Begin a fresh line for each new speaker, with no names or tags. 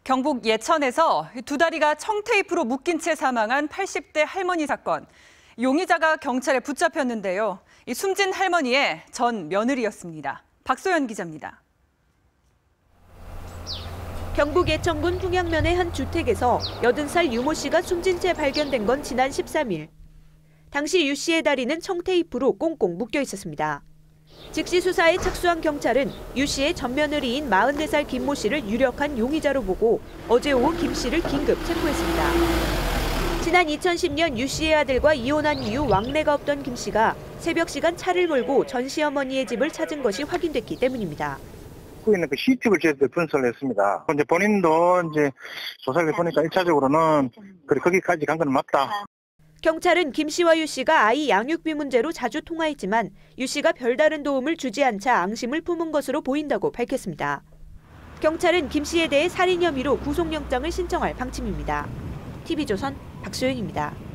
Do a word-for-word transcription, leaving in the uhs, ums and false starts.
경북 예천에서 두 다리가 청테이프로 묶인 채 사망한 팔십 대 할머니 사건. 용의자가 경찰에 붙잡혔는데요. 이 숨진 할머니의 전 며느리였습니다. 박소연 기자입니다.
경북 예천군 풍양면의 한 주택에서 여든 살 유모 씨가 숨진 채 발견된 건 지난 십삼 일. 당시 유 씨의 다리는 청테이프로 꽁꽁 묶여 있었습니다. 즉시 수사에 착수한 경찰은 유 씨의 전며느리인 마흔네 살 김모 씨를 유력한 용의자로 보고 어제 오후 김 씨를 긴급 체포했습니다. 지난 이천십 년 유 씨의 아들과 이혼한 이후 왕래가 없던 김 씨가 새벽 시간 차를 몰고 전 시어머니의 집을 찾은 것이 확인됐기 때문입니다.
있는 그 씨티비를 저희들 분석을 했습니다. 이제 본인도 이제 조사를 해보니까 일차적으로는 그래 거기까지 간 건 맞다.
경찰은 김 씨와 유 씨가 아이 양육비 문제로 자주 통화했지만 유 씨가 별다른 도움을 주지 않자 앙심을 품은 것으로 보인다고 밝혔습니다. 경찰은 김 씨에 대해 살인 혐의로 구속영장을 신청할 방침입니다. 티비조선 박소연입니다.